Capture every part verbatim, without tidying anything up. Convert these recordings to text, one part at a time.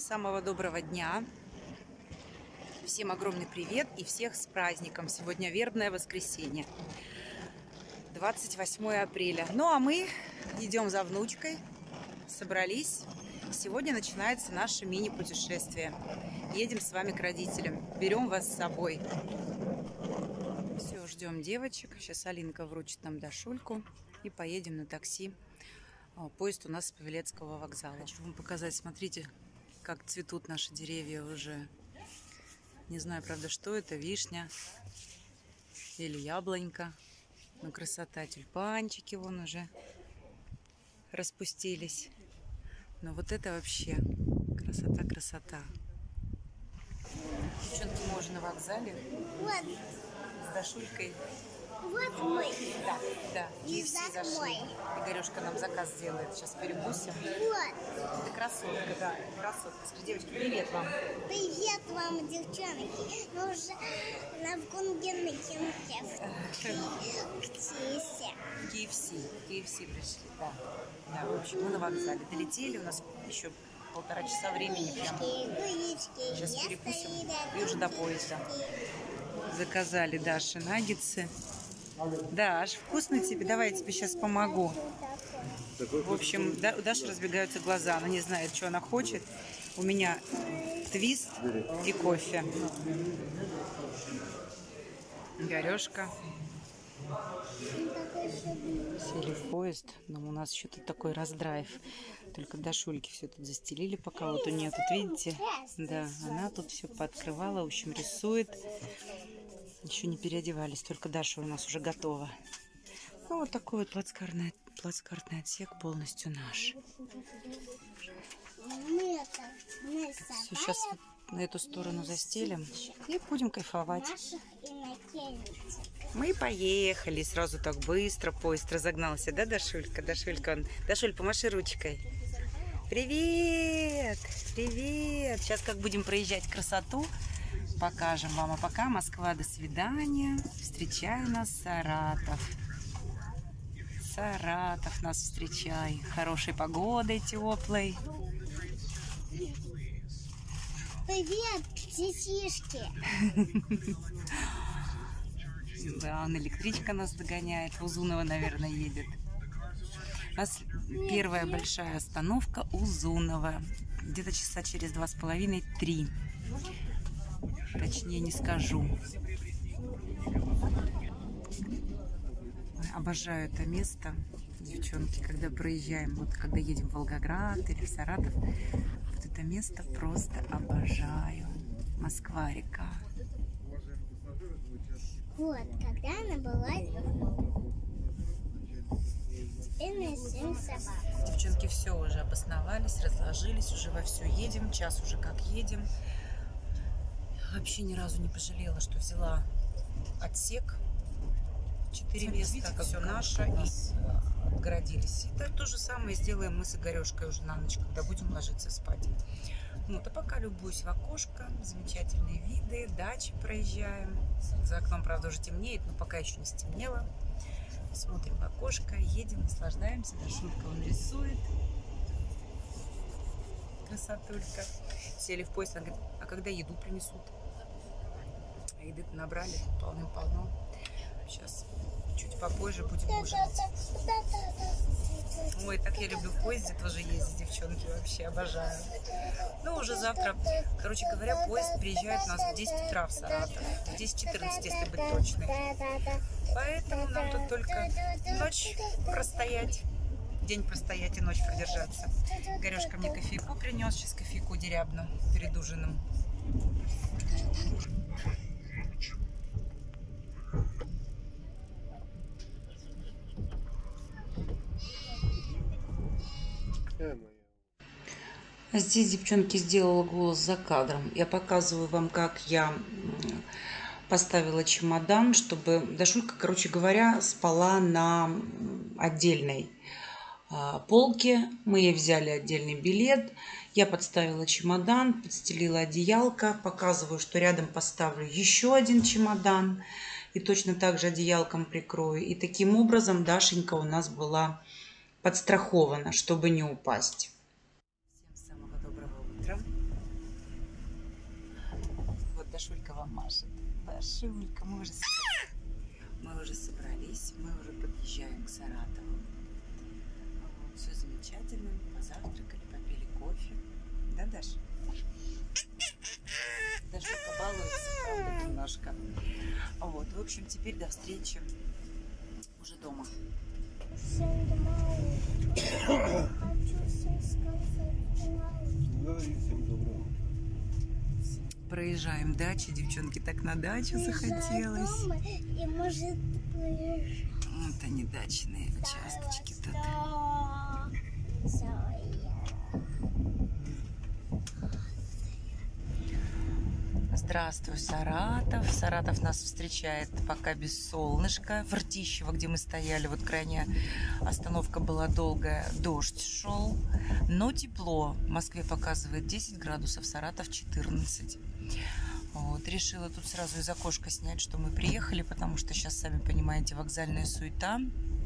самого доброго дня. Всем огромный привет и всех с праздником. Сегодня вербное воскресенье, двадцать восьмое апреля. Ну а мы идем за внучкой, собрались. Сегодня начинается наше мини-путешествие. Едем с вами к родителям. Берем вас с собой. Все, ждем девочек. Сейчас Алинка вручит нам Дашульку и поедем на такси. Поезд у нас с Павелецкого вокзала. Хочу вам показать, смотрите, как цветут наши деревья уже. Не знаю, правда, что это, вишня или яблонька. Но красота, тюльпанчики вон уже распустились. Но вот это вообще красота, красота. Девчонки, мы уже на вокзале. Вот. С Дашулькой. Вот мой. Да, да. ки эф си зашли. Игорюшка нам заказ сделает. Сейчас перекусим. Вот. Ты красотка, да. Красотка. Скажи, девочки, привет вам. Привет вам, девчонки. Мы уже на Вкунгенной киноте. ки эф си. ки эф си пришли, да. Да, в общем, мы на вокзале долетели. У нас еще полтора часа времени прям. Сейчас перекусим. И уже до поезда. Заказали Даше наггетсы. Даш, вкусно тебе? Давай я тебе сейчас помогу. В общем, у Даши разбегаются глаза. Она не знает, что она хочет. У меня твист и кофе. Игорешка. Сели в поезд. Но у нас еще тут такой раздрайв. Только Дашульки все тут застелили, пока вот у нее тут, видите? Да, она тут все пооткрывала, в общем, рисует. Еще не переодевались, только Даша у нас уже готова. Ну, вот такой вот плацкартный, плацкартный отсек полностью наш. Все, сейчас на эту сторону застелим и будем кайфовать. Мы поехали сразу так быстро, поезд разогнался, да, Дашулька? Дашулька, он... Дашуль, помаши ручкой. Привет! Привет! Сейчас как будем проезжать красоту, покажем вам. А пока Москва, до свидания. Встречай нас, Саратов. Саратов нас встречай. Хорошей погодой, теплой. Привет, детишки. Да, он электричка нас догоняет. В Узуново, наверное, едет. У нас первая большая остановка Узуново. Где-то часа через два с половиной — три. Точнее не скажу. Обожаю это место, девчонки, когда проезжаем, вот когда едем в Волгоград или в Саратов. Вот это место просто обожаю. Москва-река. Вот, когда она была... Теперь сын собак. Девчонки, все уже обосновались, разложились, уже вовсю едем. Час уже как едем. Вообще ни разу не пожалела, что взяла отсек. Четыре места, как все наше, и отгородились. И так то же самое сделаем мы с Игорешкой уже на ночь, когда будем ложиться спать. Вот, а пока любуюсь в окошко, замечательные виды, дачи проезжаем. За окном, правда, уже темнеет, но пока еще не стемнело. Смотрим в окошко, едем, наслаждаемся. Дашулька он рисует. Красотулька. Сели в поезд, она говорит, а когда еду принесут? А еды-то набрали полным-полно. Сейчас чуть попозже будем ужинать. Ой, так я люблю в поезде тоже ездить, девчонки, вообще обожаю. Ну, уже завтра, короче говоря, поезд приезжает у нас в десять утра в Саратов. В десять четырнадцать, если быть точной. Поэтому нам тут только ночь простоять. День простоять и ночь продержаться. Игорешка мне кофейку принес. Сейчас кофейку дерябну перед ужином. Здесь, девчонки, сделала голос за кадром. Я показываю вам, как я поставила чемодан, чтобы... Дашулька, короче говоря, спала на отдельной полке. Мы ей взяли отдельный билет. Я подставила чемодан, подстелила одеялко. Показываю, что рядом поставлю еще один чемодан. И точно так же одеялком прикрою. И таким образом Дашенька у нас была подстрахована, чтобы не упасть. Всем самого доброго утра. вам машет. Дашулька, мы уже собрались. Мы уже собрались, мы уже подъезжаем к Саратову. Вот, все замечательно. Позавтракали, попили кофе. Да, Даша? Дашулька балуется, правда, немножко. Вот, в общем, теперь до встречи уже дома. Всем доброго. Хочу всем сказать Всем доброго. Проезжаем дачу, девчонки так на дачу захотелось. дома и может поезжать. Вот они, дачные участочки тут. Да. Здравствуй, Саратов. Саратов нас встречает пока без солнышка. В Ртищево, где мы стояли, вот крайняя остановка была долгая, дождь шел, но тепло. В Москве показывает десять градусов, Саратов четырнадцать. Вот, решила тут сразу из окошка снять, что мы приехали, потому что сейчас, сами понимаете, вокзальная суета.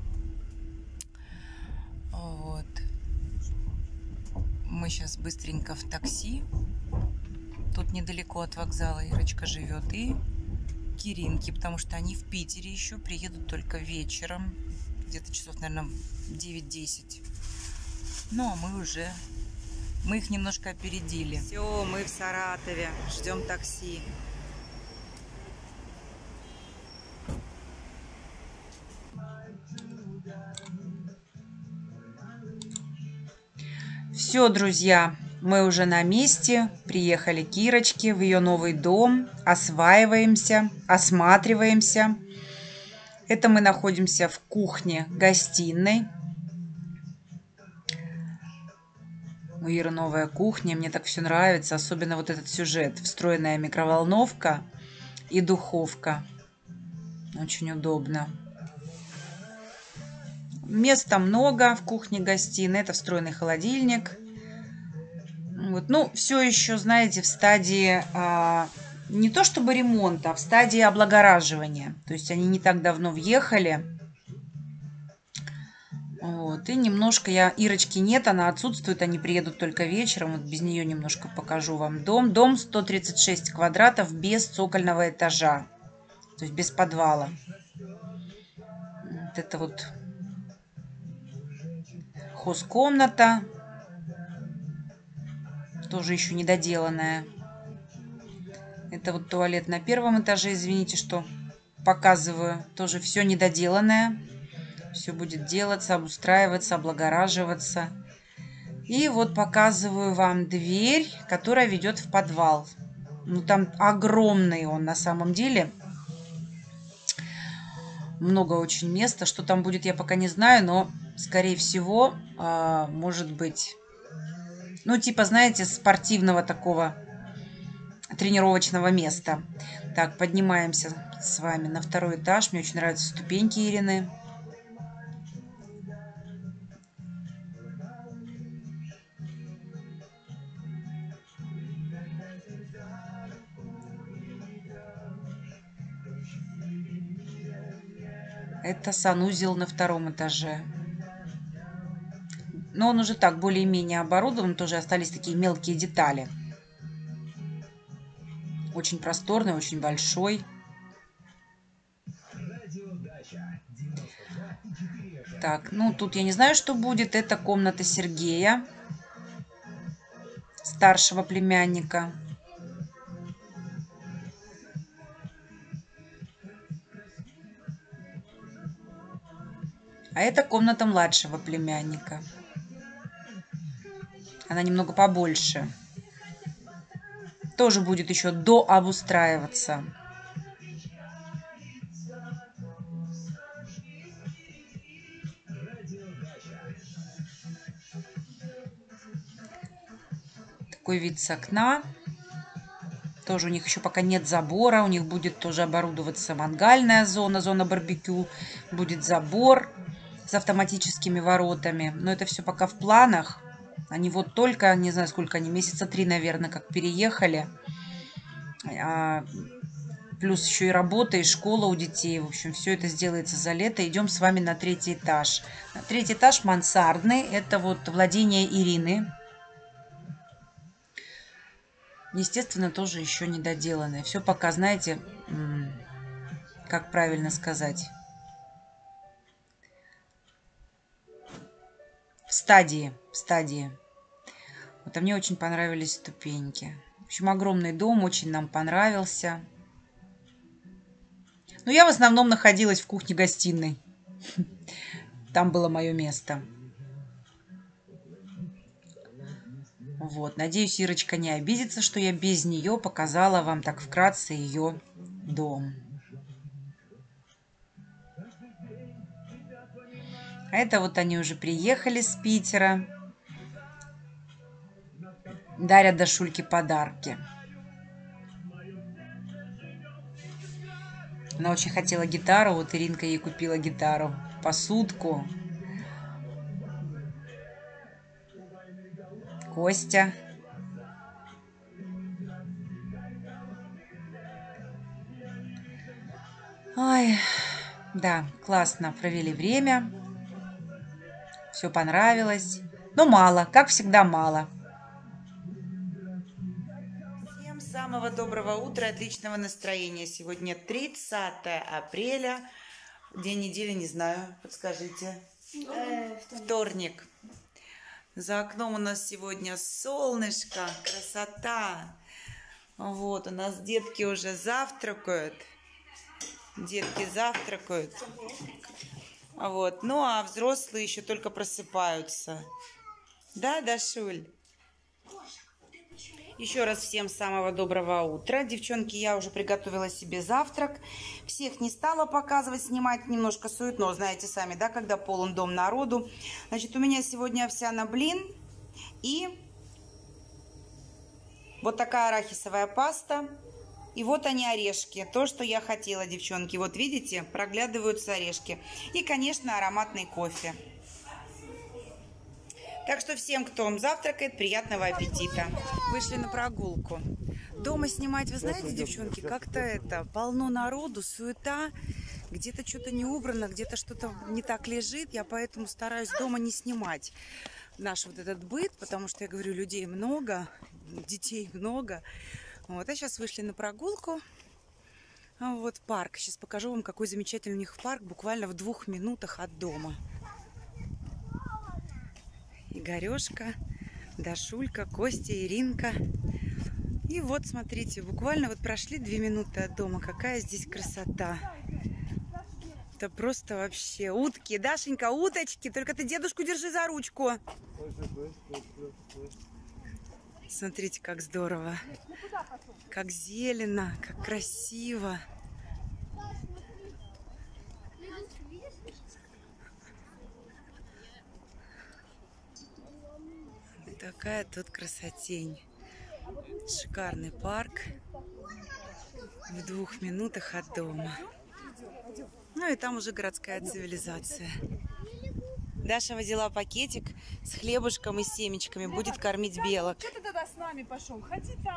Вот. Мы сейчас быстренько в такси. Тут недалеко от вокзала Ирочка живет, и Киринки, потому что они в Питере еще, приедут только вечером, где-то часов, наверное, девять-десять. Ну, а мы уже, мы их немножко опередили. Все, мы в Саратове, ждем такси. Все, друзья. Мы уже на месте, приехали к Ирочке в ее новый дом, осваиваемся, осматриваемся. Это мы находимся в кухне-гостиной. У Иры новая кухня, мне так все нравится, особенно вот этот сюжет. Встроенная микроволновка и духовка. Очень удобно. Места много в кухне-гостиной, это встроенный холодильник. Вот. Ну, все еще, знаете, в стадии а, не то чтобы ремонта, а в стадии облагораживания. То есть они не так давно въехали. Вот. И немножко я... Ирочки нет, она отсутствует, они приедут только вечером. Вот без нее немножко покажу вам дом. Дом сто тридцать шесть квадратов без цокольного этажа. То есть без подвала. Вот это вот хозкомната. Тоже еще недоделанная. Это вот туалет на первом этаже. Извините, что показываю. Тоже все недоделанное. Все будет делаться, обустраиваться, облагораживаться. И вот показываю вам дверь, которая ведет в подвал. Ну, там огромный он на самом деле. Много очень места. Что там будет, я пока не знаю, но, скорее всего, может быть... Ну, типа, знаете, спортивного такого тренировочного места. Так, поднимаемся с вами на второй этаж. Мне очень нравятся ступеньки Ирины. Это санузел на втором этаже. Но он уже так более-менее оборудован, тоже остались такие мелкие детали. Очень просторный, очень большой. Так, ну тут я не знаю, что будет. Это комната Сергея, старшего племянника. А это комната младшего племянника. Она немного побольше. Тоже будет еще дообустраиваться. Такой вид с окна. Тоже у них еще пока нет забора. У них будет тоже оборудоваться мангальная зона, зона барбекю. Будет забор с автоматическими воротами. Но это все пока в планах. Они вот только, не знаю, сколько они, месяца три, наверное, как переехали. А, плюс еще и работа, и школа у детей. В общем, все это сделается за лето. Идем с вами на третий этаж. Третий этаж мансардный. Это вот владение Ирины. Естественно, тоже еще не доделанное. Все пока, знаете, как правильно сказать, в стадии, в стадии. Вот, а мне очень понравились ступеньки. В общем, огромный дом, очень нам понравился. Но я в основном находилась в кухне-гостиной. Там было мое место. Вот, надеюсь, Ирочка не обидится, что я без нее показала вам так вкратце ее дом. А это вот они уже приехали с Питера. Дарят Дашульке подарки. Она очень хотела гитару, вот Иринка ей купила гитару, посудку. Костя. Ой, да, классно провели время. Все понравилось. Но мало, как всегда мало. Всем самого доброго утра, отличного настроения. Сегодня тридцатое апреля. День недели, не знаю, подскажите. Вторник. За окном у нас сегодня солнышко, красота. Вот, у нас детки уже завтракают. Детки завтракают. Вот. Ну, а взрослые еще только просыпаются. Да, Дашуль? Еще раз всем самого доброго утра. Девчонки, я уже приготовила себе завтрак. Всех не стала показывать, снимать, немножко суетно. Знаете сами, да, когда полон дом народу. Значит, у меня сегодня овсяный блин и вот такая арахисовая паста. И вот они, орешки. То, что я хотела, девчонки. Вот видите, проглядываются орешки. И, конечно, ароматный кофе. Так что всем, кто завтракает, приятного аппетита. Вышли на прогулку. Дома снимать, вы знаете, девчонки, как-то это, полно народу, суета. Где-то что-то не убрано, где-то что-то не так лежит. Я поэтому стараюсь дома не снимать наш вот этот быт, потому что, я говорю, людей много, детей много. Вот, а сейчас вышли на прогулку. Вот парк. Сейчас покажу вам, какой замечательный у них парк, буквально в двух минутах от дома. Игорешка, Дашулька, Костя, Иринка. И вот, смотрите, буквально вот прошли две минуты от дома. Какая здесь красота. Это просто вообще утки. Дашенька, уточки. Только ты дедушку держи за ручку. Смотрите, как здорово. Как зелено, как красиво. Такая тут красотень. Шикарный парк в двух минутах от дома. Ну и там уже городская цивилизация. Даша взяла пакетик с хлебушком и семечками. Будет кормить белок. Что ты тогда с нами пошел? Ходи там.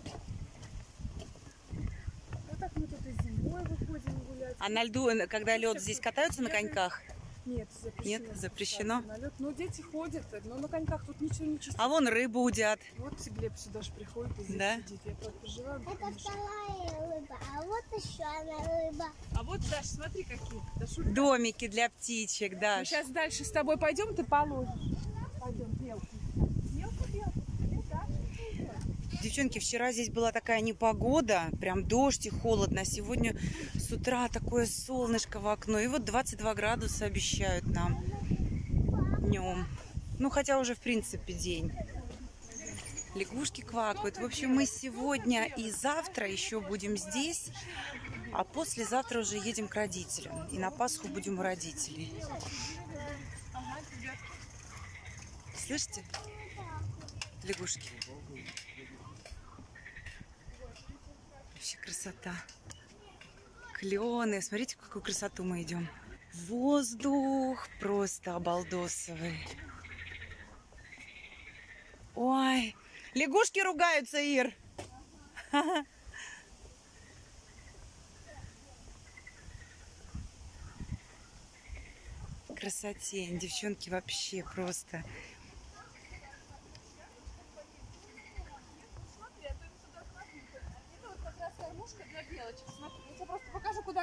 Вот так мы тут и зимой выходим гулять. А на льду, когда лед, здесь катаются на коньках? Нет, запрещено. Нет, запрещено. На лед. Ну, дети ходят, но на коньках тут ничего не чистят. А вон рыбу удят. Вот Глеб сюда же приходит и здесь да? сидит. Я переживаю. Это вторая рыба, а вот еще одна рыба. А вот, Даш, смотри, какие. Дашулька. Домики для птичек, Даш. Мы сейчас дальше с тобой пойдем, ты положишь. Пойдем, белку. Белку, белку. Девчонки, вчера здесь была такая непогода, прям дождь и холодно. Сегодня с утра такое солнышко в окно. И вот двадцать два градуса обещают нам днем. Ну, хотя уже, в принципе, день. Лягушки квакают. В общем, мы сегодня и завтра еще будем здесь, а послезавтра уже едем к родителям. И на Пасху будем у родителей. Слышите? Лягушки. Вообще красота. Клены. Смотрите, в какую красоту мы идем. Воздух просто обалдосовый. Ой, лягушки ругаются, Ир. Красотень, девчонки, вообще просто.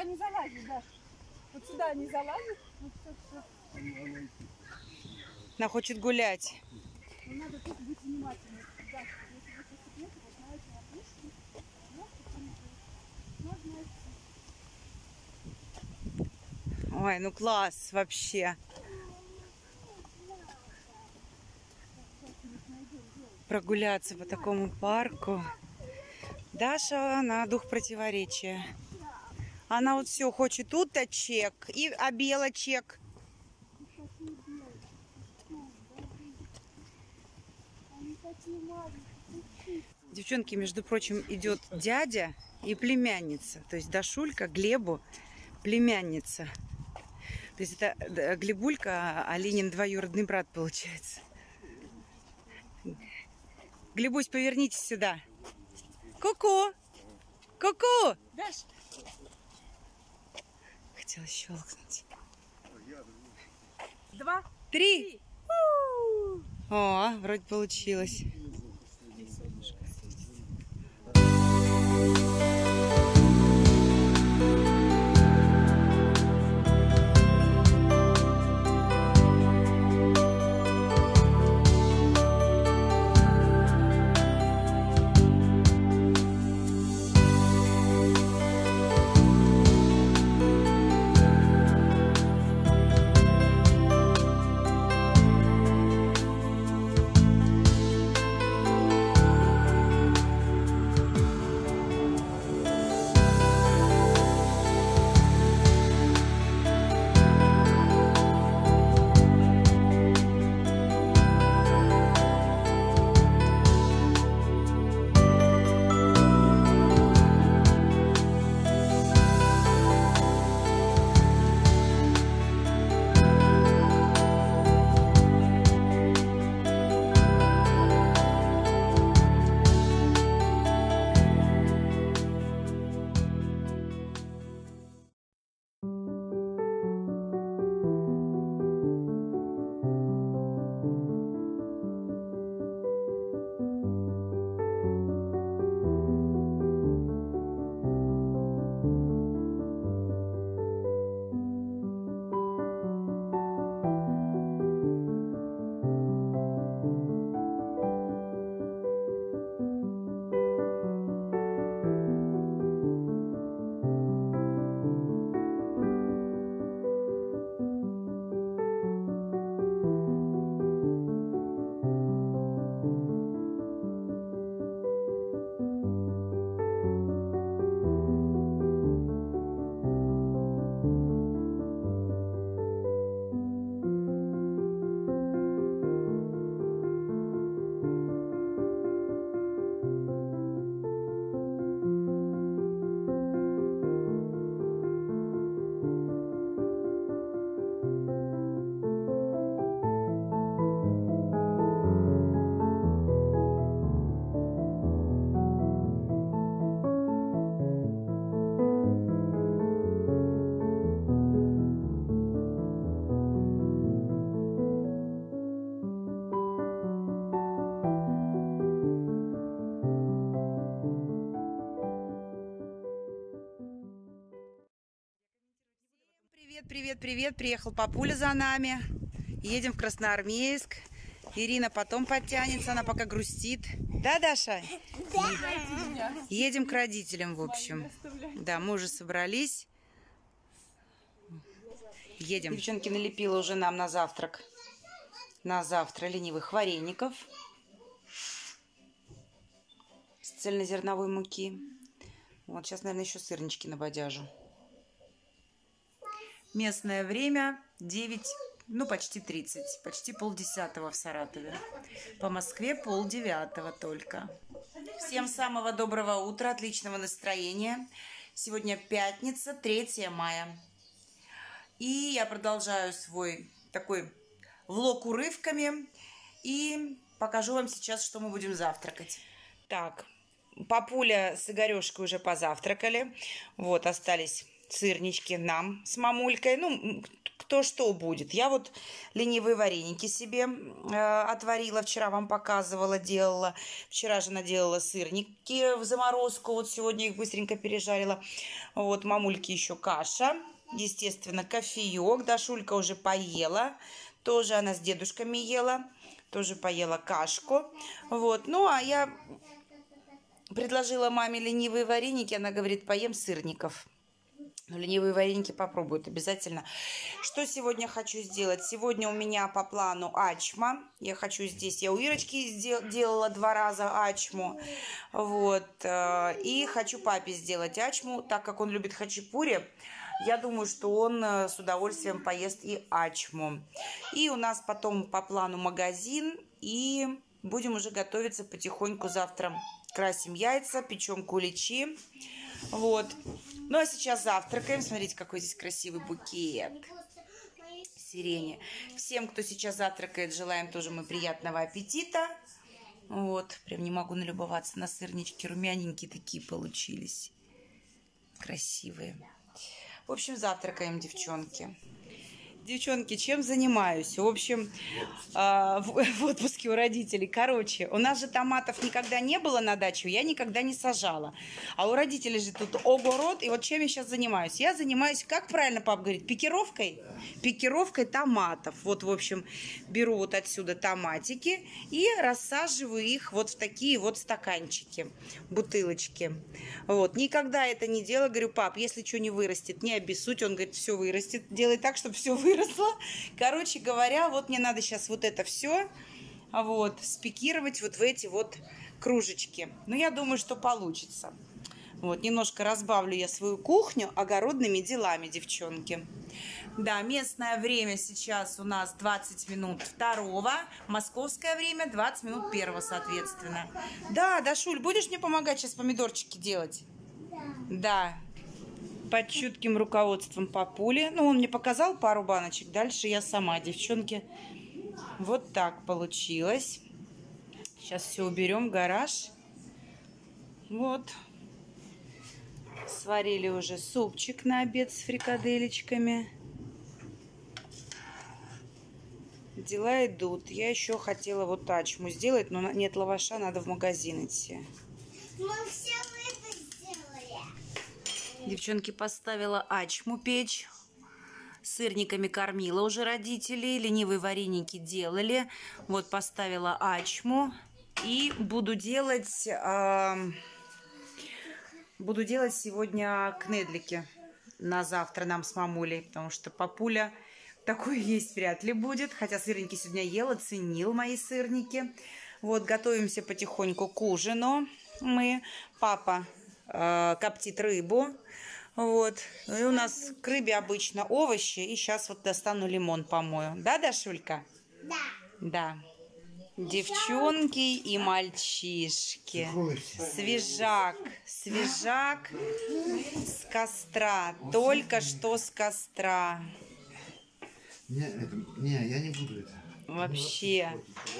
не залазит, Даш. Вот сюда не залазит. Вот все, все. Она хочет гулять. Но надо тут быть внимательным. Даш, если вы сейчас нет, вот на этой опушке, можно идти. Ой, ну класс вообще. Прогуляться по такому парку. Даша, она дух противоречия. Она вот все хочет уточек и обелочек. Девчонки, между прочим, идет дядя и племянница. То есть Дашулька Глебу племянница. То есть это Глебулька, а Ленин двоюродный брат получается. Глебусь, повернитесь сюда. Ку-ку! Ку-ку! Даш! Хотела щелкнуть. Два. Три! О, вроде получилось. Привет, привет, приехал папуля за нами. Едем в Красноармейск. Ирина потом подтянется, она пока грустит. Да, Даша? Да. Едем к родителям, в общем. Да, мы уже собрались. Едем. Девчонки налепила уже нам на завтрак. На завтра ленивых вареников с цельнозерновой муки. Вот сейчас, наверное, еще сырнички набодяжу. Местное время девять, ну почти тридцать, почти полдесятого в Саратове. По Москве полдевятого только. Всем самого доброго утра, отличного настроения. Сегодня пятница, третье мая. И я продолжаю свой такой влог урывками. И покажу вам сейчас, что мы будем завтракать. Так, папуля с Игорешкой уже позавтракали. Вот, остались сырнички нам с мамулькой. Ну, кто что будет. Я вот ленивые вареники себе э, отварила. Вчера вам показывала, делала. Вчера же наделала сырники в заморозку. Вот сегодня их быстренько пережарила. Вот, мамульки еще каша. Естественно, кофеек. Дашулька уже поела. Тоже она с дедушками ела. Тоже поела кашку. Вот. Ну, а я предложила маме ленивые вареники. Она говорит, поем сырников. Но ленивые вареники попробуют обязательно. Что сегодня хочу сделать? Сегодня у меня по плану ачма. Я хочу здесь, я у Ирочки сдел, делала два раза ачму. Вот. И хочу папе сделать ачму, так как он любит хачапури. Я думаю, что он с удовольствием поест и ачму. И у нас потом по плану магазин. И будем уже готовиться потихоньку завтра. Красим яйца, печем куличи. Вот. Ну, а сейчас завтракаем. Смотрите, какой здесь красивый букет сирени. Всем, кто сейчас завтракает, желаем тоже мы приятного аппетита. Вот. Прям не могу налюбоваться на сырнички. Румяненькие такие получились. Красивые. В общем, завтракаем, девчонки. Девчонки, чем занимаюсь? В общем, в отпуске у родителей. Короче, у нас же томатов никогда не было на даче, я никогда не сажала. А у родителей же тут огород. И вот чем я сейчас занимаюсь? Я занимаюсь, как правильно папа говорит, пикировкой? Пикировкой томатов. Вот, в общем, беру вот отсюда томатики и рассаживаю их вот в такие вот стаканчики, бутылочки. Вот. Никогда это не делаю. Говорю, пап, если что не вырастет, не обессудь. Он говорит, все вырастет. Делай так, чтобы все вырастет. Короче говоря, вот мне надо сейчас вот это все вот спикировать вот в эти вот кружечки. Но я думаю, что получится. Вот, немножко разбавлю я свою кухню огородными делами, девчонки. Да, местное время сейчас у нас двадцать минут второго, московское время двадцать минут первого, соответственно. Да, Дашуль, будешь мне помогать сейчас помидорчики делать? Да. Под чутким руководством папули. Ну, он мне показал пару баночек. Дальше я сама, девчонки. Вот так получилось. Сейчас все уберем в гараж. Вот. Сварили уже супчик на обед с фрикаделечками. Дела идут. Я еще хотела вот ачму сделать, но нет лаваша, надо в магазин идти. Девчонки, поставила ачму печь. Сырниками кормила уже родителей. Ленивые вареники делали. Вот поставила ачму. И буду делать... Э, буду делать сегодня кнедлики на завтра нам с мамулей. Потому что папуля такой есть вряд ли будет. Хотя сырники сегодня ела, ценил мои сырники. Вот, готовимся потихоньку к ужину. Мы, папа... коптит рыбу. Вот. И у нас к рыбе обычно овощи. И сейчас вот достану лимон помою. Да, Дашулька? Да. Да. Девчонки и мальчишки. Свежак. Свежак с костра. Только что с костра. Не, это, не, я не буду это. Вообще.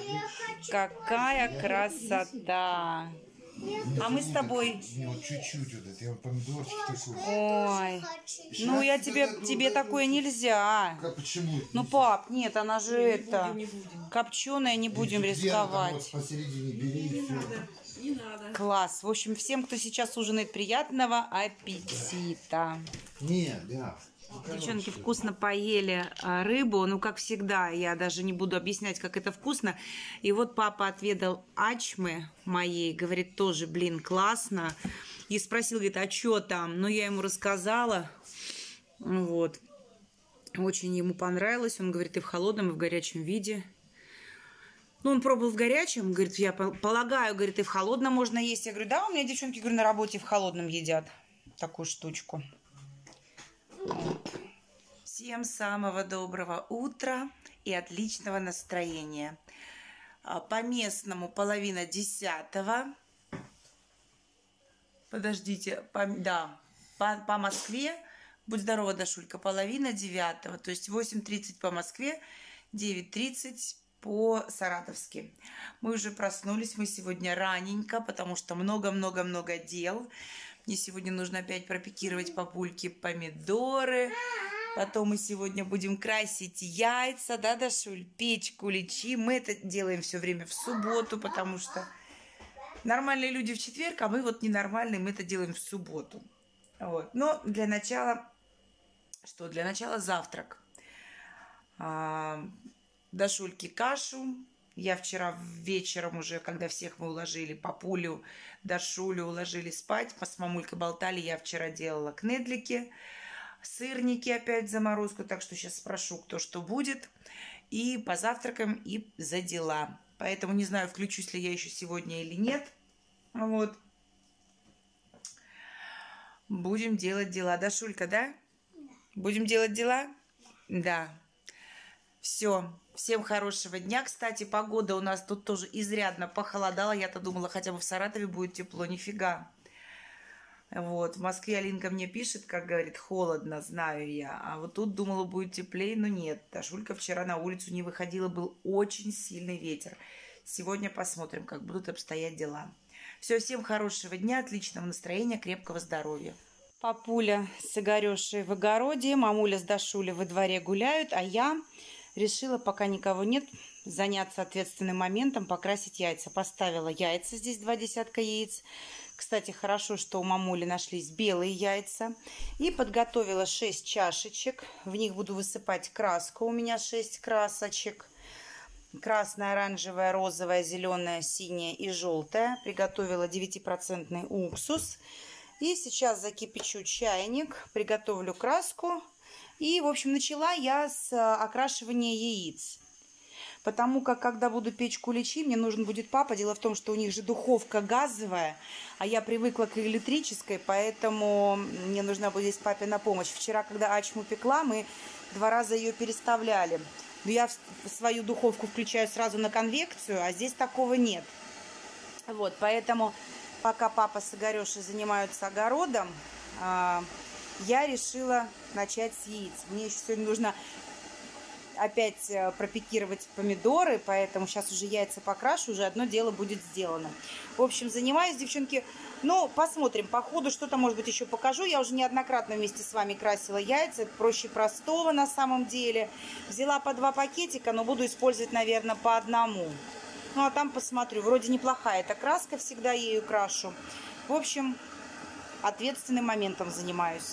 Какая красота. А мы с тобой... Не, вот чуть-чуть вот это, я вот помидорчики тушил. Ой, ну я тебе, тебе такое нельзя. Как, почему? Ну, пап, нет, она же это, копченая, не будем Вот рисковать. посередине бери и все. Не надо. Класс. В общем, всем, кто сейчас ужинает, приятного аппетита. Нет, да. Девчонки вкусно поели а, рыбу, ну, как всегда, я даже не буду объяснять, как это вкусно. И вот папа отведал ачмы моей, говорит, тоже, блин, классно. И спросил, говорит, а что там? Ну, я ему рассказала, вот. Очень ему понравилось, он говорит, и в холодном, и в горячем виде. Ну, он пробовал в горячем, говорит, я полагаю, говорит, и в холодном можно есть. Я говорю, да, у меня девчонки, говорю, на работе в холодном едят такую штучку. Вот. Всем самого доброго утра и отличного настроения. По местному половина десятого. Подождите, по, да, по, по Москве, будь здорова, Дашулька, половина девятого. То есть восемь тридцать по Москве, девять тридцать по-саратовски. Мы уже проснулись, мы сегодня раненько, потому что много-много-много дел. Мне сегодня нужно опять пропикировать папульке помидоры, Потом мы сегодня будем красить яйца, да, Дашуль? Печь куличи. Мы это делаем все время в субботу, потому что нормальные люди в четверг, а мы вот ненормальные, мы это делаем в субботу. Вот. Но для начала, что? Для начала завтрак. А, Дашульке кашу. Я вчера вечером уже, когда всех мы уложили, Папулю, Дашулю уложили спать, мы с мамулькой болтали, я вчера делала кнедлики, сырники опять в заморозку, так что сейчас спрошу, кто что будет, и позавтракаем, и за дела. Поэтому не знаю, включусь ли я еще сегодня или нет. Вот. Будем делать дела. Дашулька, да? Будем делать дела? Да. Все. Всем хорошего дня. Кстати, погода у нас тут тоже изрядно похолодала. Я-то думала, хотя бы в Саратове будет тепло. Нифига. Вот. В Москве Алинка мне пишет, как говорит, холодно, знаю я. А вот тут думала, будет теплее, но нет. Дашулька вчера на улицу не выходила. Был очень сильный ветер. Сегодня посмотрим, как будут обстоять дела. Все, всем хорошего дня, отличного настроения, крепкого здоровья. Папуля с Игорешей в огороде, мамуля с Дашулей во дворе гуляют, а я решила, пока никого нет, заняться ответственным моментом, покрасить яйца. Поставила яйца, здесь два десятка яиц. Кстати, хорошо, что у мамули нашлись белые яйца. И подготовила шесть чашечек. В них буду высыпать краску. У меня шесть красочек. Красная, оранжевая, розовая, зеленая, синяя и желтая. Приготовила девятипроцентный уксус. И сейчас закипячу чайник, приготовлю краску. И, в общем, начала я с окрашивания яиц. Потому как, когда буду печь куличи, мне нужен будет папа. Дело в том, что у них же духовка газовая, а я привыкла к электрической, поэтому мне нужна будет здесь папина помощь. Вчера, когда ачму пекла, мы два раза ее переставляли. Я свою духовку включаю сразу на конвекцию, а здесь такого нет. Вот, поэтому, пока папа с Игорешей занимаются огородом, я решила начать с яиц. Мне еще сегодня нужно опять пропекировать помидоры, поэтому сейчас уже яйца покрашу, уже одно дело будет сделано. В общем, занимаюсь, девчонки. Ну, посмотрим. По ходу что-то, может быть, еще покажу. Я уже неоднократно вместе с вами красила яйца. Это проще простого на самом деле. Взяла по два пакетика, но буду использовать, наверное, по одному. Ну, а там посмотрю. Вроде неплохая эта краска, всегда ею крашу. В общем, ответственным моментом занимаюсь.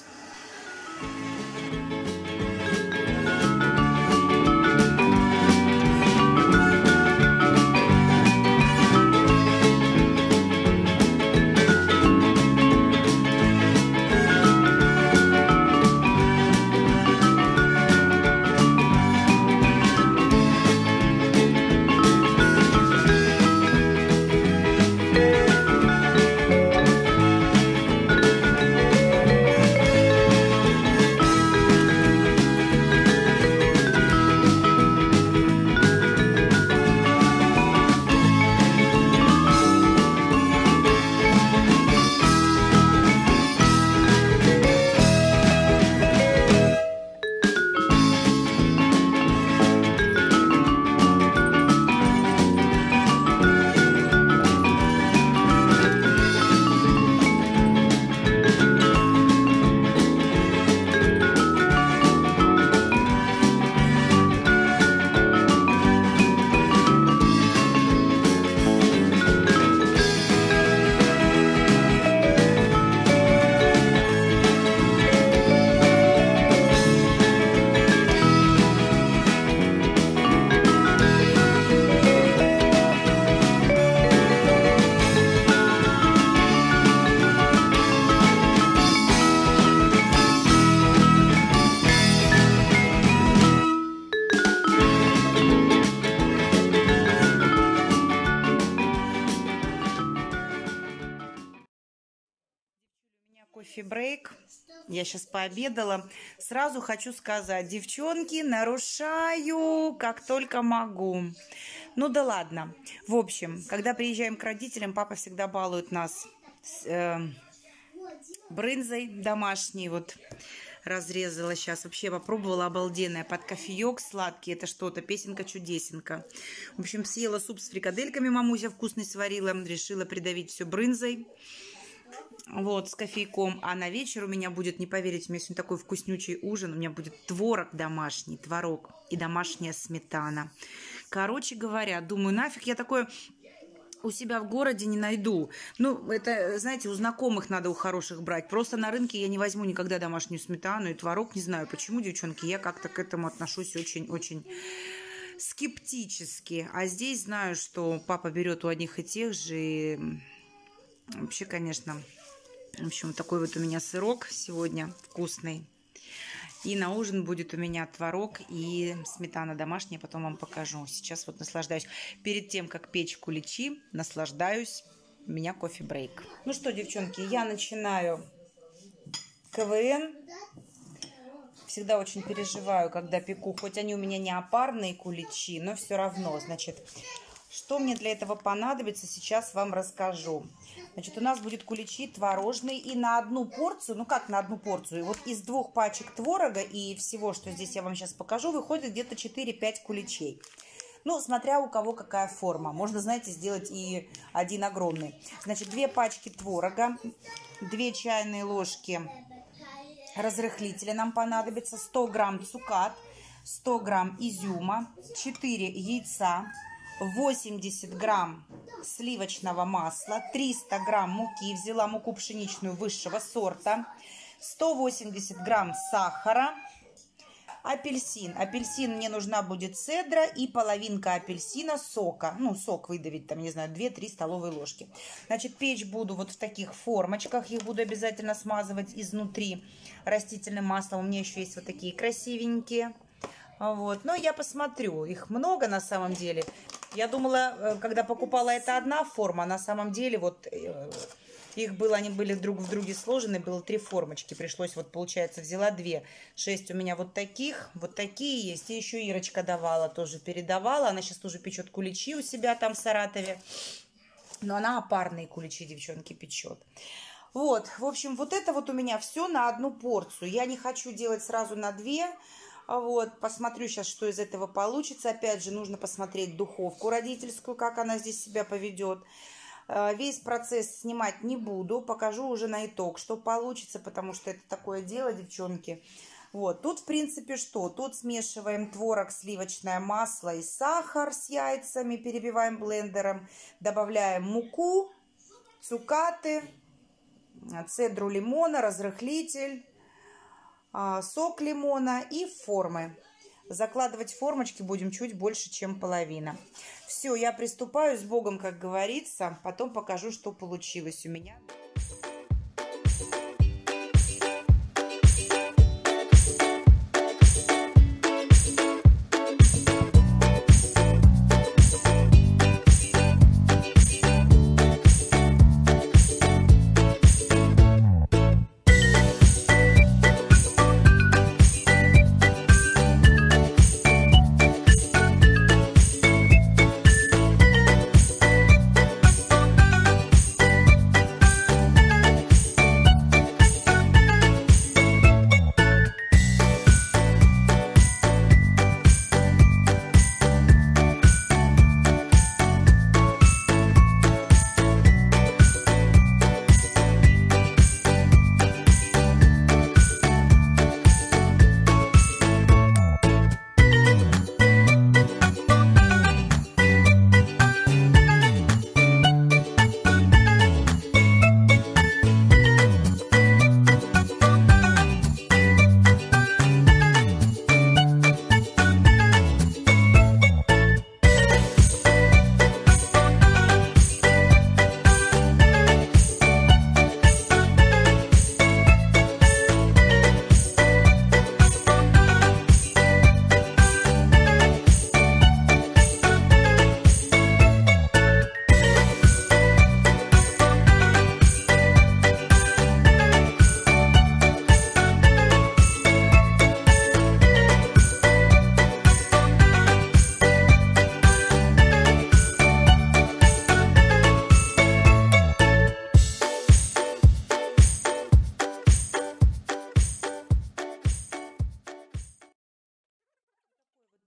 Кофе-брейк. Я сейчас пообедала. Сразу хочу сказать, девчонки, нарушаю как только могу. Ну да ладно. В общем, когда приезжаем к родителям, папа всегда балует нас с э, брынзой домашней. Вот разрезала сейчас. Вообще попробовала, обалденная. Под кофеек сладкий. Это что-то. Песенка-чудесенка. В общем, съела суп с фрикадельками. Мамуся вкусный сварила. Решила придавить все брынзой. Вот, с кофейком. А на вечер у меня будет, не поверите, у меня сегодня такой вкуснючий ужин. У меня будет творог домашний, творог и домашняя сметана. Короче говоря, думаю, нафиг я такое у себя в городе не найду. Ну, это, знаете, у знакомых надо у хороших брать. Просто на рынке я не возьму никогда домашнюю сметану и творог. Не знаю, почему, девчонки, я как-то к этому отношусь очень-очень скептически. А здесь знаю, что папа берет у одних и тех же. И вообще, конечно, в общем, такой вот у меня сырок сегодня вкусный. И на ужин будет у меня творог и сметана домашняя, потом вам покажу. Сейчас вот наслаждаюсь. Перед тем, как печь куличи, наслаждаюсь. У меня кофе-брейк. Ну что, девчонки, я начинаю КВН. Всегда очень переживаю, когда пеку. Хоть они у меня не опарные куличи, но все равно. Значит, что мне для этого понадобится, сейчас вам расскажу. Значит, у нас будет куличи творожные, и на одну порцию, ну как на одну порцию, вот из двух пачек творога и всего, что здесь я вам сейчас покажу, выходит где-то четыре-пять куличей. Ну, смотря у кого какая форма. Можно, знаете, сделать и один огромный. Значит, две пачки творога, две чайные ложки разрыхлителя нам понадобится, сто грамм цукат, сто грамм изюма, четыре яйца, восемьдесят грамм сливочного масла, триста грамм муки, взяла муку пшеничную высшего сорта, сто восемьдесят грамм сахара, апельсин. Апельсин мне нужна будет цедра и половинка апельсина сока. Ну, сок выдавить, там, не знаю, две-три столовые ложки. Значит, печь буду вот в таких формочках. Их буду обязательно смазывать изнутри растительным маслом. У меня еще есть вот такие красивенькие. Вот. Но я посмотрю. Их много на самом деле. Я думала, когда покупала, это одна форма. На самом деле вот их было, они были друг в друге сложены. Было три формочки. Пришлось, вот получается, взяла две. Шесть у меня вот таких. Вот такие есть. И еще Ирочка давала, тоже передавала. Она сейчас тоже печет куличи у себя там в Саратове. Но она опарные куличи, девчонки, печет. Вот. В общем, вот это вот у меня все на одну порцию. Я не хочу делать сразу на две. Вот, посмотрю сейчас, что из этого получится. Опять же, нужно посмотреть духовку родительскую, как она здесь себя поведет. Весь процесс снимать не буду. Покажу уже на итог, что получится, потому что это такое дело, девчонки. Вот, тут, в принципе, что? Тут смешиваем творог, сливочное масло и сахар с яйцами, перебиваем блендером. Добавляем муку, цукаты, цедру лимона, разрыхлитель, сок лимона и формы. Закладывать формочки будем чуть больше, чем половина. Все, я приступаю, с Богом, как говорится. Потом покажу, что получилось у меня.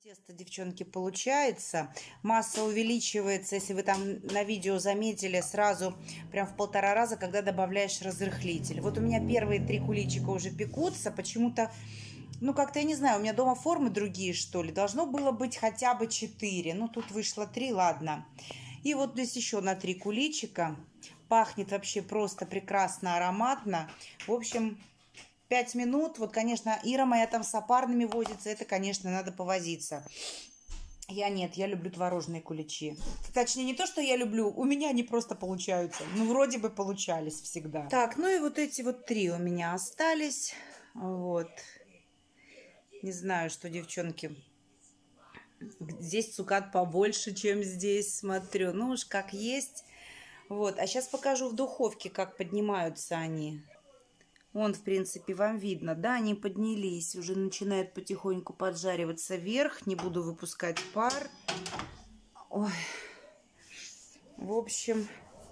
Тесто, девчонки, получается. Масса увеличивается, если вы там на видео заметили, сразу прям в полтора раза, когда добавляешь разрыхлитель. Вот у меня первые три куличика уже пекутся. Почему-то, ну как-то, я не знаю, у меня дома формы другие, что ли. Должно было быть хотя бы четыре. Ну тут вышло три, ладно. И вот здесь еще на три куличика. Пахнет вообще просто прекрасно, ароматно. В общем... Пять минут. Вот, конечно, Ира моя там с опарными возится. Это, конечно, надо повозиться. Я нет, я люблю творожные куличи. Точнее, не то, что я люблю. У меня они просто получаются. Ну, вроде бы получались всегда. Так, ну и вот эти вот три у меня остались. Вот. Не знаю, что, девчонки. Здесь цукат побольше, чем здесь, смотрю. Ну уж как есть. Вот. А сейчас покажу в духовке, как поднимаются они. Вон, в принципе, вам видно, да, они поднялись, уже начинают потихоньку поджариваться вверх, не буду выпускать пар. Ой. В общем,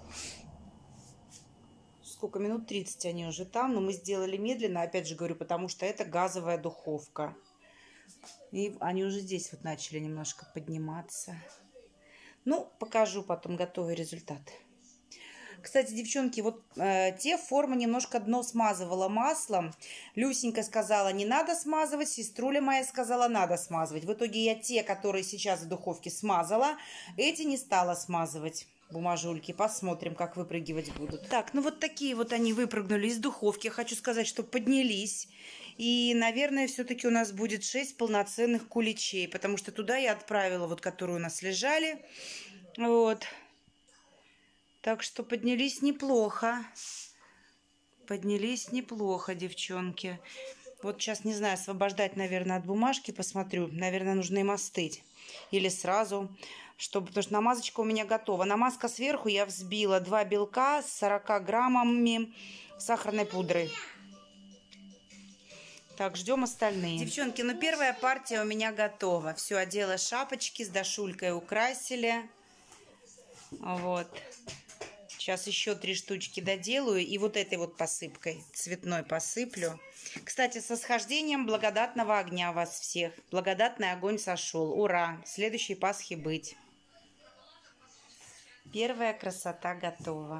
сколько минут, тридцать они уже там, но мы сделали медленно, опять же говорю, потому что это газовая духовка. И они уже здесь вот начали немножко подниматься. Ну, покажу потом готовый результат. Кстати, девчонки, вот э, те формы немножко дно смазывала маслом. Люсенька сказала, не надо смазывать. Сеструля моя сказала, надо смазывать. В итоге я те, которые сейчас в духовке, смазала. Эти не стала смазывать. Бумажульки. Посмотрим, как выпрыгивать будут. Так, ну вот такие вот они выпрыгнули из духовки. Хочу сказать, что поднялись. И, наверное, все-таки у нас будет шесть полноценных куличей. Потому что туда я отправила, вот которые у нас лежали. Вот. Так что поднялись неплохо. Поднялись неплохо, девчонки. Вот сейчас, не знаю, освобождать, наверное, от бумажки посмотрю. Наверное, нужно им остыть. Или сразу, чтобы... Потому что намазочка у меня готова. Намазка сверху я взбила два белка с сорока граммами сахарной пудры. Так, ждем остальные. Девчонки, ну первая партия у меня готова. Все, одела шапочки, с дашулькой украсили. Вот. Сейчас еще три штучки доделаю. И вот этой вот посыпкой цветной посыплю. Кстати, со схождением благодатного огня вас всех. Благодатный огонь сошел. Ура! Следующей Пасхи быть. Первая красота готова.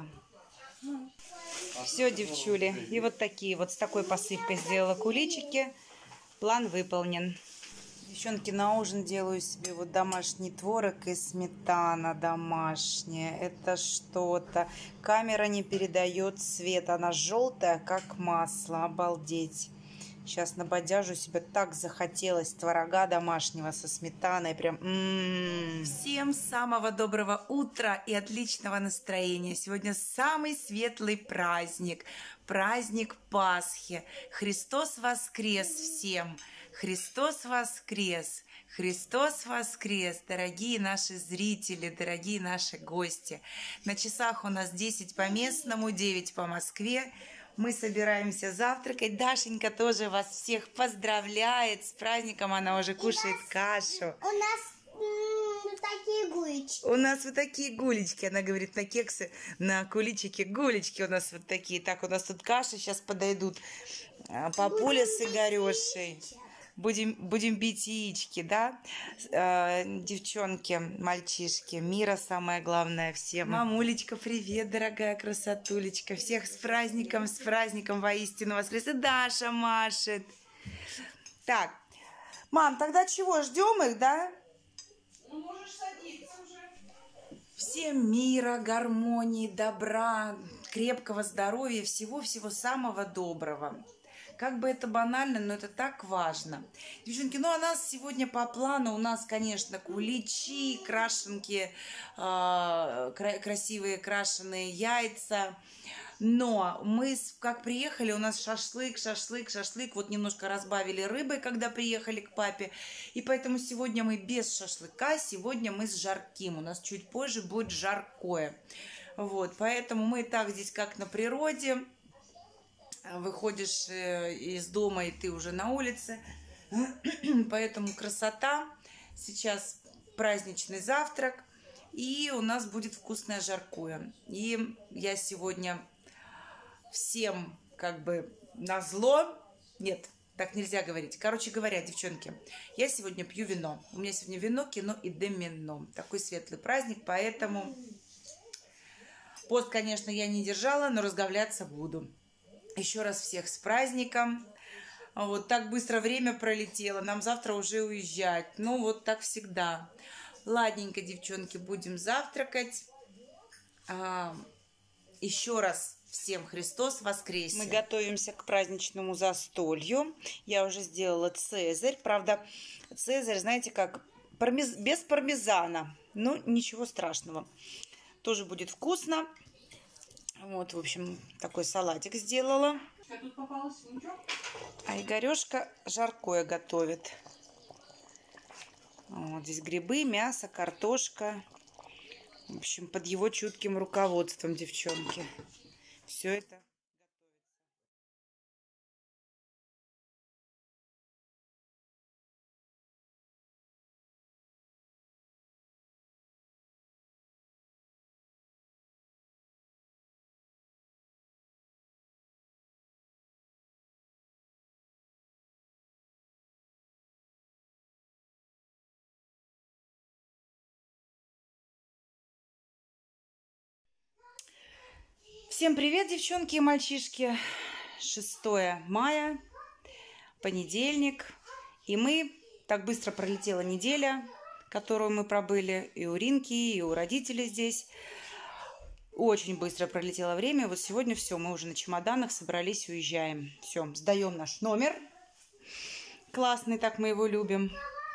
Все, девчули. И вот такие вот с такой посыпкой сделала куличики. План выполнен. Девчонки, на ужин делаю себе вот домашний творог и сметана домашняя. Это что-то. Камера не передает цвет. Она желтая, как масло. Обалдеть. Сейчас набодяжу себе. Так захотелось творога домашнего со сметаной. Прям м-м-м. Всем самого доброго утра и отличного настроения. Сегодня самый светлый праздник. Праздник Пасхи. Христос воскрес всем. Христос воскрес! Христос воскрес! Дорогие наши зрители, дорогие наши гости! На часах у нас десять по местному, девять по Москве. Мы собираемся завтракать. Дашенька тоже вас всех поздравляет с праздником. Она уже кушает у кашу. У нас вот такие гулечки. У нас вот такие гулечки. Она говорит, на кексы, на куличики гулечки у нас вот такие. Так, у нас тут каши сейчас подойдут. Папуля с Игорешей. Будем, будем бить яички, да? Э, девчонки, мальчишки, мира самое главное всем. Мамулечка, привет, дорогая красотулечка. Всех с праздником, с праздником воистину воскрес. И Даша машет. Так, мам, тогда чего, ждем их, да? Ну, можешь садиться уже. Всем мира, гармонии, добра, крепкого здоровья, всего-всего самого доброго. Как бы это банально, но это так важно. Девчонки, ну а нас сегодня по плану, у нас, конечно, куличи, крашенки, э, красивые крашеные яйца. Но мы, как приехали, у нас шашлык, шашлык, шашлык. Вот немножко разбавили рыбой, когда приехали к папе. И поэтому сегодня мы без шашлыка, сегодня мы с жарким. У нас чуть позже будет жаркое. Вот, поэтому мы так здесь, как на природе. Выходишь из дома, и ты уже на улице. Поэтому красота. Сейчас праздничный завтрак. И у нас будет вкусное жаркое. И я сегодня всем как бы назло... Нет, Так нельзя говорить. Короче говоря, девчонки, я сегодня пью вино. У меня сегодня вино, кино и домино. Такой светлый праздник, поэтому пост, конечно, я не держала, но разговляться буду. Еще раз всех с праздником. Вот так быстро время пролетело. Нам завтра уже уезжать. Ну, вот так всегда. Ладненько, девчонки, будем завтракать. А, еще раз всем Христос воскресе. Мы готовимся к праздничному застолью. Я уже сделала цезарь. Правда, цезарь, знаете как, пармез... без пармезана. Ну, ничего страшного. Тоже будет вкусно. Вот, в общем, такой салатик сделала. А Игорешка жаркое готовит. Вот здесь грибы, мясо, картошка. В общем, под его чутким руководством, девчонки. Все это. Всем привет, девчонки и мальчишки. шестое мая, понедельник. И мы, так быстро пролетела неделя, которую мы пробыли и у Ринки, и у родителей здесь. Очень быстро пролетело время. Вот сегодня все, мы уже на чемоданах собрались, уезжаем. Все, сдаем наш номер. Классный, так мы его любим.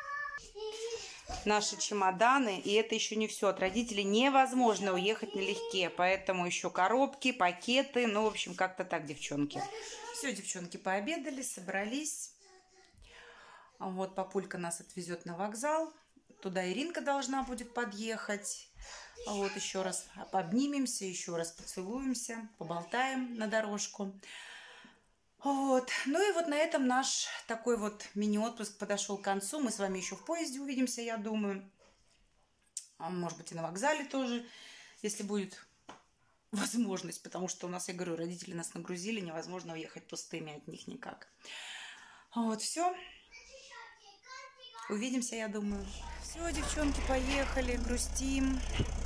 Наши чемоданы, и это еще не все. От родителей невозможно уехать налегке, поэтому еще коробки, пакеты, ну, в общем, как-то так, девчонки. Все, девчонки, пообедали, собрались. Вот папулька нас отвезет на вокзал. Туда Иринка должна будет подъехать. Вот еще раз обнимемся, еще раз поцелуемся, поболтаем на дорожку. Вот. Ну и вот на этом наш такой вот мини-отпуск подошел к концу. Мы с вами еще в поезде увидимся, я думаю. А может быть, и на вокзале тоже, если будет возможность. Потому что у нас, я говорю, родители нас нагрузили, невозможно уехать пустыми от них никак. Вот, все. Увидимся, я думаю. Все, девчонки, поехали, грустим.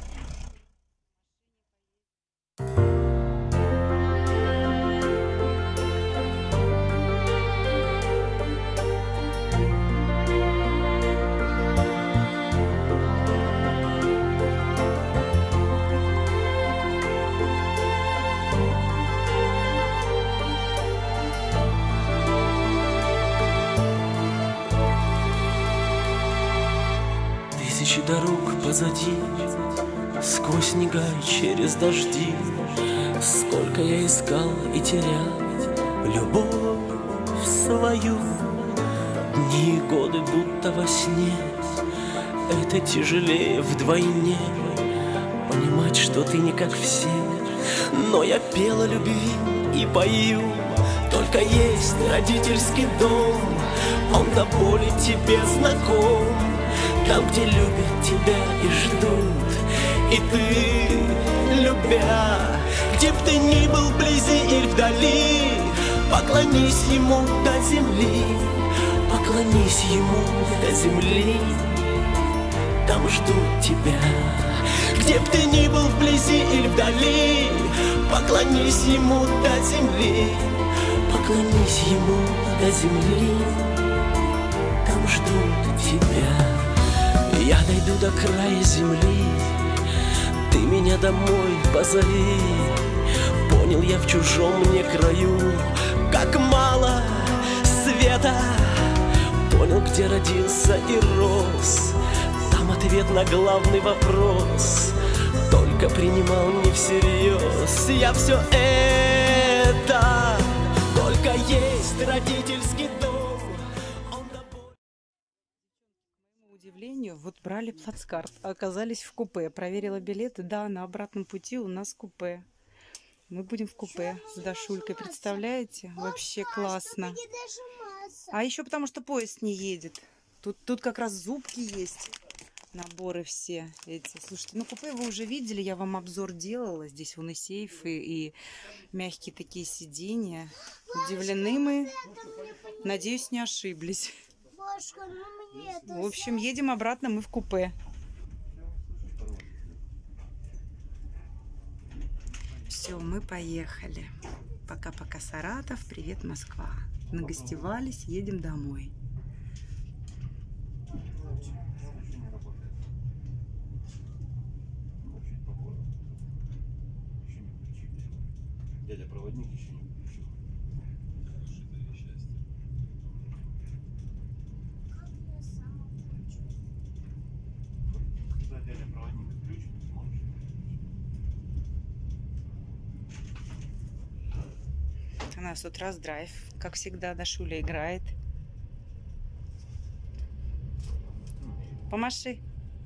Тысячи дорог позади, сквозь снега и через дожди. Сколько я искал и терял любовь свою. Дни и годы будто во сне, это тяжелее вдвойне. Понимать, что ты не как все, но я пел о любви и пою. Только есть родительский дом, он до боли тебе знаком. Там, где любят тебя и ждут, и ты, любя, где б ты ни был вблизи или вдали, поклонись ему до земли, поклонись ему до земли. Там ждут тебя. Где б ты ни был вблизи или вдали, поклонись ему до земли, поклонись ему до земли. Там ждут тебя. Я дойду до края земли, ты меня домой позови. Понял я в чужом мне краю, как мало света. Понял, где родился и рос, там ответ на главный вопрос. Только принимал не всерьез я все это. Только есть родительский дом. Удивлению, вот брали плацкарт, оказались в купе. Проверила билеты, да, на обратном пути у нас купе. Мы будем в купе с Дашулькой, представляете? Вообще классно. А еще потому, что поезд не едет. Тут, тут как раз зубки есть, наборы все эти. Слушайте, ну купе вы уже видели, я вам обзор делала. Здесь вон и сейфы, и мягкие такие сиденья. Удивлены мы. Надеюсь, не ошиблись. Бабушка, ну мне это... В общем, едем обратно мы в купе. Все, мы поехали. Пока-пока, Саратов. Привет, Москва. Нагостевались, едем домой. Дядя проводник еще не включил. Когда дядя проводник включит, сможешь. У нас тут раз-драйв. Как всегда, Дашуля играет. Помаши.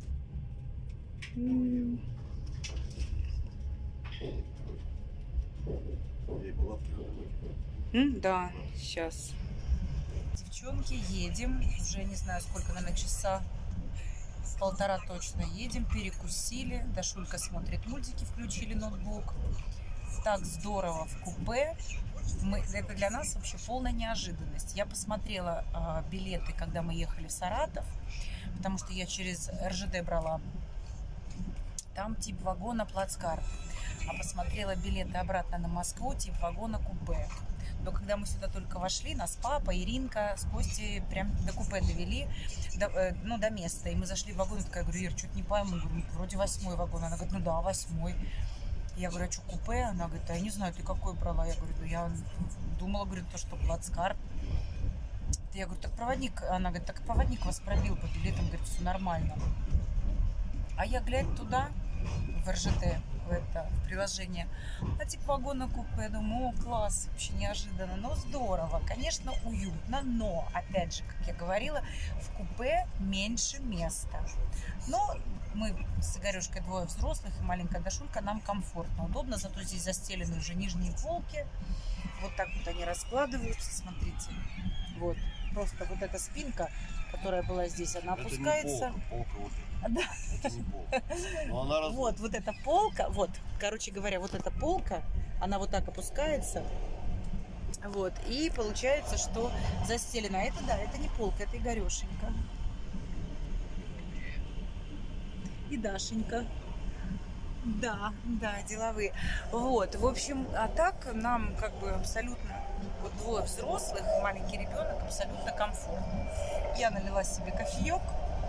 М, да, сейчас. Девчонки, едем. Уже не знаю, сколько, наверное, часа. С полтора точно едем. Перекусили. Дашулька смотрит мультики, включили ноутбук. Так здорово в купе. Мы, это для нас вообще полная неожиданность. Я посмотрела э, билеты, когда мы ехали в Саратов, потому что я через эр жэ дэ брала. Там тип вагона плацкарт. А посмотрела билеты обратно на Москву, тип вагона купе. Но когда мы сюда только вошли, нас папа, Иринка с Костей прям до купе довели, до, э, ну, до места. И мы зашли в вагон, и такая, говорю, Ир, что-то не пойму, говорю, вроде восьмой вагон. Она говорит, ну да, восьмой. Я говорю, а что, купе? Она говорит, а я не знаю, ты какой брала? Я говорю, ну, я думала, говорю, то, что плацкарт. Я говорю, так проводник, она говорит, так проводник вас пробил по билетам, говорит, все нормально. А я, глядь туда, в эр жэ дэ, в это, в приложение, а типа вагона купе, думаю, о, класс, вообще неожиданно, но здорово, конечно, уютно, но, опять же, как я говорила, в купе меньше места. Но мы с Игорюшкой двое взрослых и маленькая Дашулька, нам комфортно, удобно, зато здесь застелены уже нижние полки, вот так вот они раскладываются, смотрите, вот, просто вот эта спинка, которая была здесь, она это опускается. Не полка, полка вот эта. Да. Это не полка. Но она раз... Вот, вот эта полка, вот, короче говоря, вот эта полка, она вот так опускается, вот, и получается, что застелена. А это, да, это не полка, это Игорешенька. И Дашенька. Да, да, деловые. Вот, в общем, а так нам как бы абсолютно, вот двое взрослых, маленький ребенок, абсолютно комфортно. Я налила себе кофеек.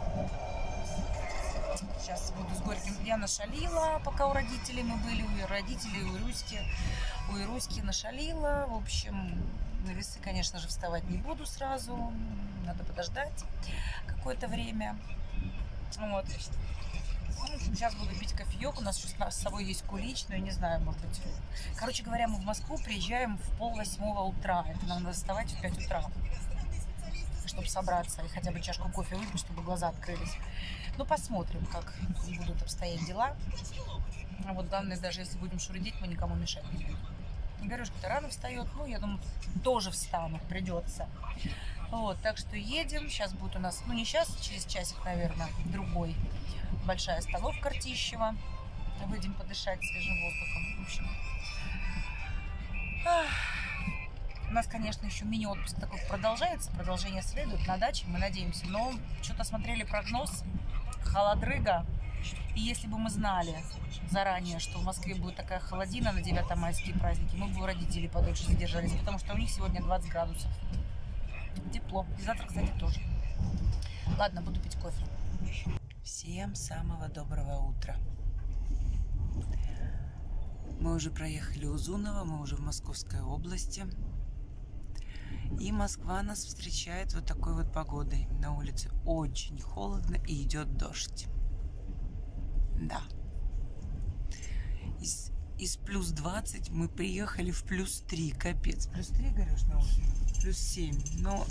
Сейчас буду с горьким. Я нашалила, пока у родителей мы были, у родителей, у Ируськи, у Ируськи нашалила. В общем, на весы, конечно же, вставать не буду сразу. Надо подождать какое-то время. Вот. Сейчас буду пить кофеек. У нас еще с собой есть кулич, но я не знаю, может быть. Короче говоря, мы в Москву приезжаем в пол восьмого утра. Это нам надо вставать в пять утра, чтобы собраться и хотя бы чашку кофе выпить, чтобы глаза открылись. Ну, посмотрим, как будут обстоять дела. А вот главное, даже если будем шурудить, мы никому мешать не будем. Игорюшка-то рано встает, ну, я думаю, тоже встану, придется. Вот, так что едем. Сейчас будет у нас, ну, не сейчас, через часик, наверное, другой. Большая столовка Ртищева. Выйдем подышать свежим воздухом. В общем, ах. У нас, конечно, еще мини-отпуск такой продолжается. Продолжение следует на даче, мы надеемся. Но что-то смотрели прогноз. Холодрыга. И если бы мы знали заранее, что в Москве будет такая холодина на девятомайские праздники, мы бы у родителей подольше задержались, потому что у них сегодня двадцать градусов. Тепло. И завтра, кстати, тоже. Ладно, буду пить кофе. Всем самого доброго утра. Мы уже проехали Узуново, мы уже в Московской области. И Москва нас встречает вот такой вот погодой. На улице очень холодно и идет дождь. Да. Из, из плюс двадцать мы приехали в плюс три. Капец. Плюс три, говоришь, на улице? Плюс семь. Но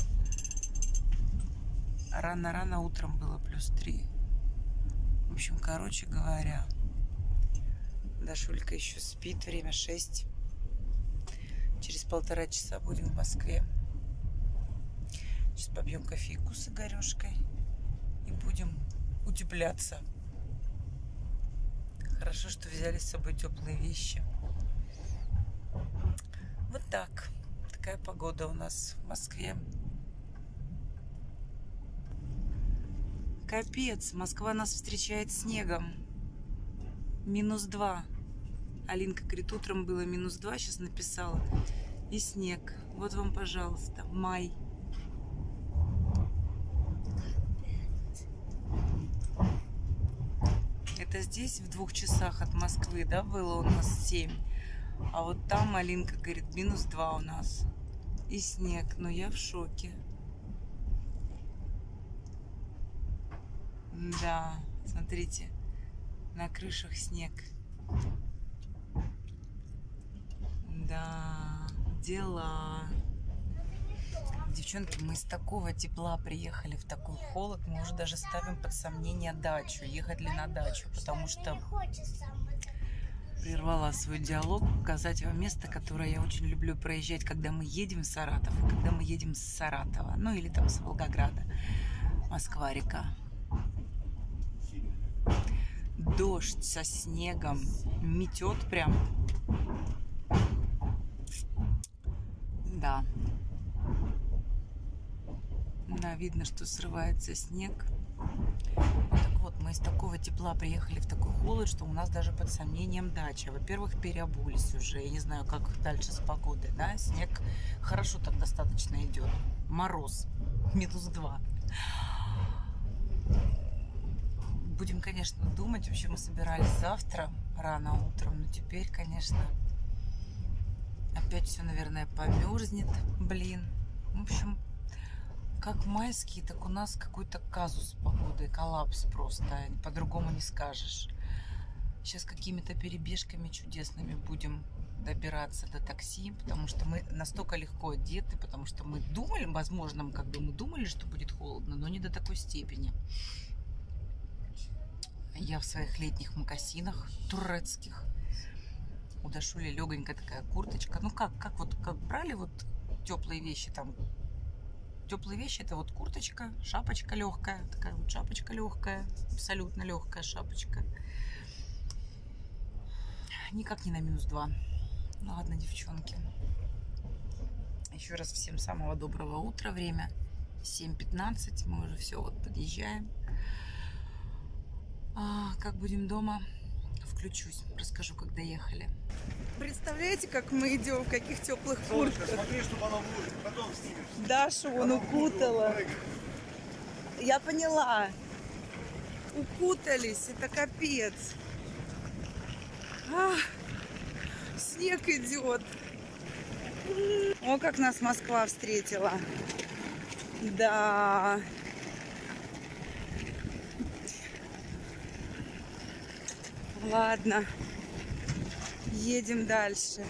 рано-рано утром было плюс три. В общем, короче говоря, Дашулька еще спит. Время шесть. Через полтора часа будем в Москве. Сейчас попьем кофейку с Игорешкой и будем утепляться. Хорошо, что взяли с собой теплые вещи. Вот так. Такая погода у нас в Москве. капец. Москва нас встречает снегом. Минус два. Алинка говорит, утром было минус два, сейчас написала. И снег. Вот вам, пожалуйста, май. Это здесь в двух часах от Москвы, да, было у нас семь. А вот там Алинка говорит, минус два у нас. И снег. Но я в шоке. Да, смотрите. На крышах снег. Да, дела. Девчонки, мы из такого тепла приехали в такой холод, мы уже даже ставим под сомнение дачу, ехать ли на дачу, потому что прервала свой диалог, показать вам место, которое я очень люблю проезжать, когда мы едем в Саратов, и когда мы едем с Саратова, ну или там с Волгограда, Москва-река. Дождь со снегом, метет прям. Да. Да, видно, что срывается снег. Вот так вот, мы из такого тепла приехали в такой холод, что у нас даже под сомнением дача. Во-первых, переобулись уже. Я не знаю, как дальше с погодой, да? Снег хорошо так достаточно идет. Мороз. Минус два. Будем, конечно, думать. Вообще мы собирались завтра рано утром. Но теперь, конечно, опять все, наверное, померзнет. Блин. В общем, как майские, так у нас какой-то казус с погодой, коллапс просто, по-другому не скажешь. Сейчас какими-то перебежками чудесными будем добираться до такси, потому что мы настолько легко одеты, потому что мы думали, возможно, как бы мы думали, что будет холодно, но не до такой степени. Я в своих летних мокасинах турецких. У Дашули легонькая такая курточка. Ну как, как вот, как брали вот теплые вещи там. Теплые вещи — это вот курточка, шапочка легкая, такая вот шапочка легкая, абсолютно легкая шапочка. Никак не на минус два. Ну ладно, девчонки. Еще раз всем самого доброго утра. Время семь пятнадцать. Мы уже все вот подъезжаем. А, как будем дома, включусь, расскажу, как доехали. Представляете, как мы идем, в каких теплых куртках? Смотри, чтобы она будет, потом снимешь. Дашу он укутала. Я поняла. Укутались, это капец. А, снег идет. О, как нас Москва встретила. Да. Ладно. Едем дальше.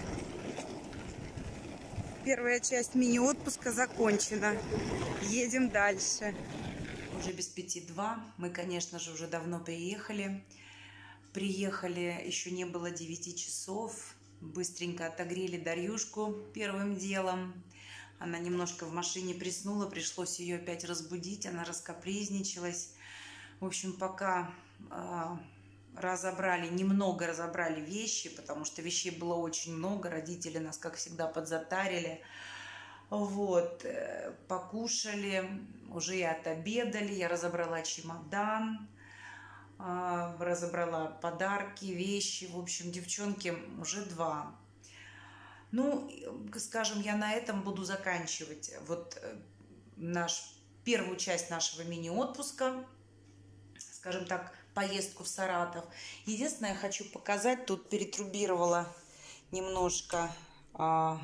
Первая часть мини-отпуска закончена. Едем дальше. Уже без пяти два. Мы, конечно же, уже давно приехали. Приехали, еще не было девяти часов. Быстренько отогрели Дарьюшку первым делом. Она немножко в машине приснула. Пришлось ее опять разбудить. Она раскапризничалась. В общем, пока... разобрали, немного разобрали вещи, потому что вещей было очень много. Родители нас, как всегда, подзатарили. Вот, покушали, уже и отобедали. Я разобрала чемодан, разобрала подарки, вещи. В общем, девчонки, уже два. Ну, скажем, я на этом буду заканчивать вот наш, первую часть нашего мини-отпуска. Скажем так, поездку в Саратов. Единственное, я хочу показать, тут перетрубировала немножко. А,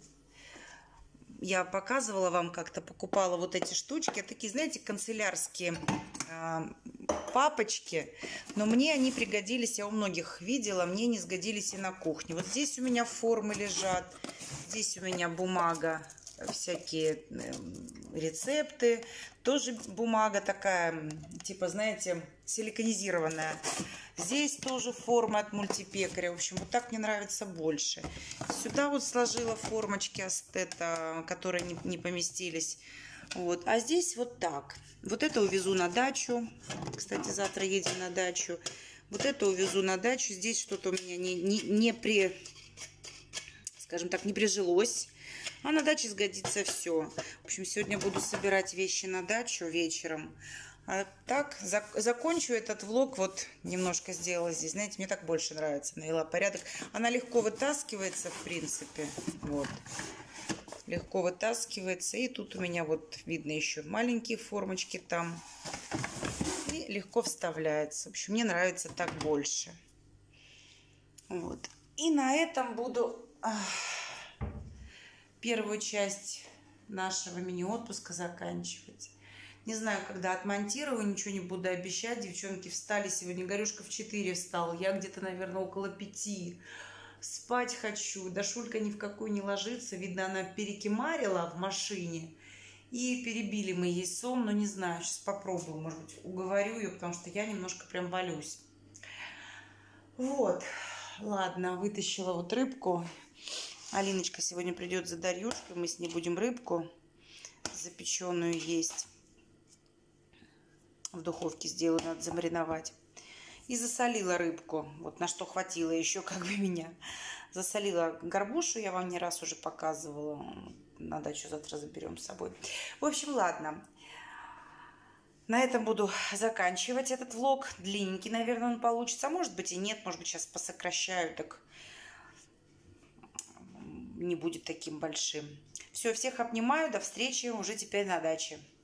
я показывала вам как-то, покупала вот эти штучки. Такие, знаете, канцелярские а, папочки. Но мне они пригодились, я у многих видела, мне не сгодились и на кухне. Вот здесь у меня формы лежат. Здесь у меня бумага, всякие рецепты. Тоже бумага такая, типа, знаете, силиконизированная. Здесь тоже форма от мультипекаря. В общем, вот так мне нравится больше. Сюда вот сложила формочки астета, которые не, не поместились. Вот. А здесь вот так. Вот это увезу на дачу. Кстати, завтра едем на дачу. Вот это увезу на дачу. Здесь что-то у меня не, не, не при... скажем так, не прижилось. А на даче сгодится все. В общем, сегодня буду собирать вещи на дачу вечером. А так, зак закончу этот влог. Вот немножко сделала здесь. Знаете, мне так больше нравится. Навела порядок. Она легко вытаскивается, в принципе. Вот. Легко вытаскивается. И тут у меня вот видно еще маленькие формочки там. И легко вставляется. В общем, мне нравится так больше. Вот. И на этом буду ах, первую часть нашего мини-отпуска заканчивать. Не знаю, когда отмонтирую, ничего не буду обещать. Девчонки встали сегодня. Горюшка в четыре встала. Я где-то, наверное, около пяти. Спать хочу. Дашулька ни в какую не ложится. Видно, она перекимарила в машине. И перебили мы ей сон. Но не знаю, сейчас попробую. Может быть, уговорю ее, потому что я немножко прям валюсь. Вот. Ладно, вытащила вот рыбку. Алиночка сегодня придет за Дарьюшкой. Мы с ней будем рыбку запеченную есть. В духовке сделаю, надо замариновать. И засолила рыбку. Вот на что хватило еще как бы меня. Засолила горбушу, я вам не раз уже показывала. На дачу завтра заберем с собой. В общем, ладно. На этом буду заканчивать этот влог. Длинненький, наверное, он получится. А может быть и нет. Может быть, сейчас посокращаю, так не будет таким большим. Все, всех обнимаю. До встречи уже теперь на даче.